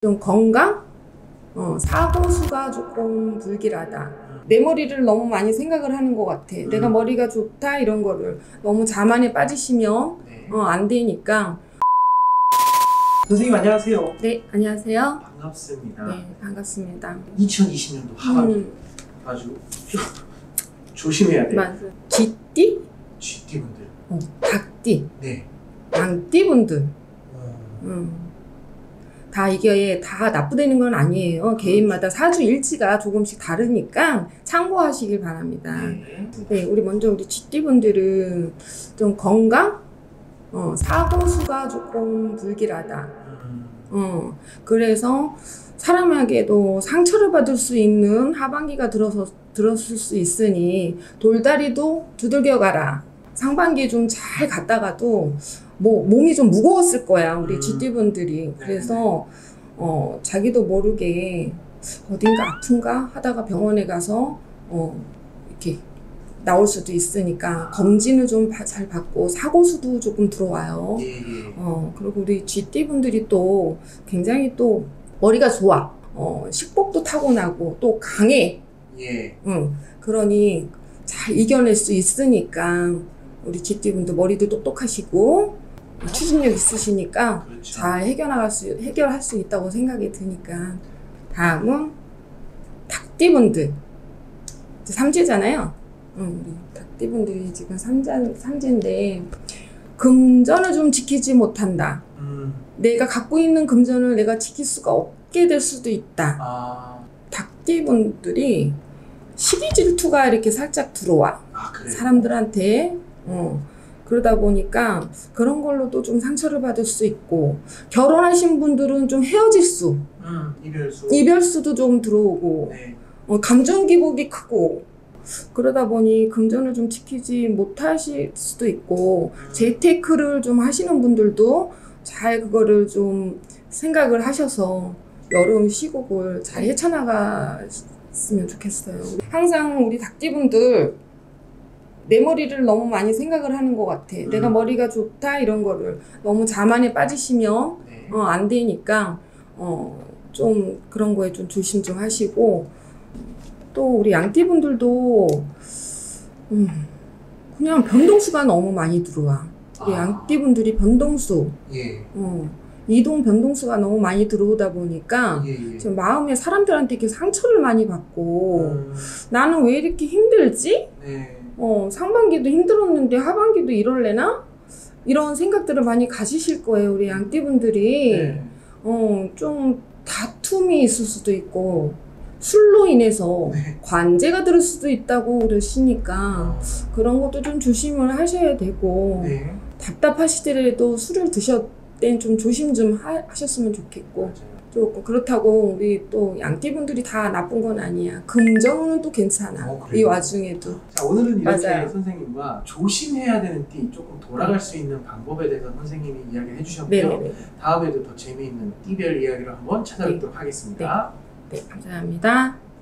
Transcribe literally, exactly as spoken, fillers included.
좀 건강? 어, 사고수가 조금 불길하다. 내 머리를 너무 많이 생각을 하는 것 같아. 음. 내가 머리가 좋다 이런 거를 너무 자만에 빠지시면 네. 어, 안 되니까. 선생님 안녕하세요. 네, 안녕하세요. 반갑습니다. 네, 반갑습니다. 이천이십 년도 하반기 음. 아주 조심해야 돼요. 맞아. 쥐띠? 쥐띠분들. 어, 닭띠. 네. 양띠분들. 어. 음. 다 이게 다 나쁘다는 건 아니에요. 개인마다 사주 일지가 조금씩 다르니까 참고하시길 바랍니다. 네. 네, 우리 먼저 우리 쥐띠분들은 좀 건강? 어, 사고수가 조금 불길하다. 음. 어, 그래서 사람에게도 상처를 받을 수 있는 하반기가 들어서, 들었을 수 있으니 돌다리도 두들겨 가라. 상반기에 좀 잘 갔다가도 뭐 몸이 좀 무거웠을 거야 우리 음. 쥐띠분들이. 그래서 어, 자기도 모르게 어딘가 아픈가 하다가 병원에 가서 어, 이렇게 나올 수도 있으니까 검진을 좀 잘 받고 사고수도 조금 들어와요. 예, 예. 어, 그리고 우리 쥐띠분들이 또 굉장히 또 머리가 좋아. 어, 식복도 타고나고 또 강해. 예. 응. 그러니 잘 이겨낼 수 있으니까 우리 쥐띠분들 머리도 똑똑하시고 추진력 있으시니까 그렇죠. 잘 해결나갈 수, 해결할 수 있다고 생각이 드니까. 다음은 닭띠분들. 삼재잖아요. 응, 우리 닭띠분들이 지금 삼자, 삼재인데 금전을 좀 지키지 못한다. 음. 내가 갖고 있는 금전을 내가 지킬 수가 없게 될 수도 있다. 아. 닭띠분들이 시기 질투가 이렇게 살짝 들어와. 아, 그래요? 사람들한테. 어. 그러다 보니까 그런 걸로도 좀 상처를 받을 수 있고, 결혼하신 분들은 좀 헤어질 수, 음, 이별수. 이별수도 좀 들어오고, 네. 어, 감정 기복이 크고, 그러다 보니 금전을 좀 지키지 못하실 수도 있고, 음. 재테크를 좀 하시는 분들도 잘 그거를 좀 생각을 하셔서 여름 시국을 잘 헤쳐나갔으면 좋겠어요. 항상 우리 닭띠분들 내 머리를 너무 많이 생각을 하는 것 같아. 음. 내가 머리가 좋다 이런 거를 너무 자만에 빠지시면 네. 어, 안 되니까 어, 좀 그런 거에 좀 조심 좀 하시고, 또 우리 양띠분들도 음, 그냥 변동수가 너무 많이 들어와. 우리 아. 양띠분들이 변동수, 예. 어, 이동 변동수가 너무 많이 들어오다 보니까 예, 예. 지금 마음에 사람들한테 이렇게 상처를 많이 받고 음. 나는 왜 이렇게 힘들지? 네. 어, 상반기도 힘들었는데 하반기도 이럴래나? 이런 생각들을 많이 가지실 거예요, 우리 양띠분들이. 네. 어, 좀 다툼이 있을 수도 있고, 술로 인해서 네. 관제가 들을 수도 있다고 그러시니까, 어. 그런 것도 좀 조심을 하셔야 되고, 네. 답답하시더라도 술을 드실 땐 좀 조심 좀 하, 하셨으면 좋겠고, 맞아요. 조금 그렇다고 우리 또 양띠분들이 다 나쁜 건 아니야. 금전은 또 괜찮아. 어, 이 와중에도. 자, 오늘은 이렇게 맞아요. 선생님과 조심해야 되는 띠, 조금 돌아갈 수 있는 방법에 대해서 선생님이 이야기를 해주셨고요. 네네네. 다음에도 더 재미있는 띠별 이야기를 한번 찾아뵙도록 네. 하겠습니다. 네, 감사합니다.